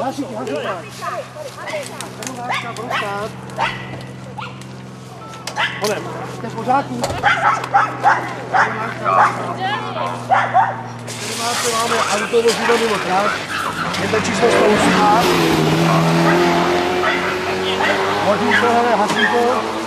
Hlasíky. Honem, jste v pořádku? Tady máme auto vozidlo mimo trať. Je to číslo 118. Hodí se, hele, hasíko.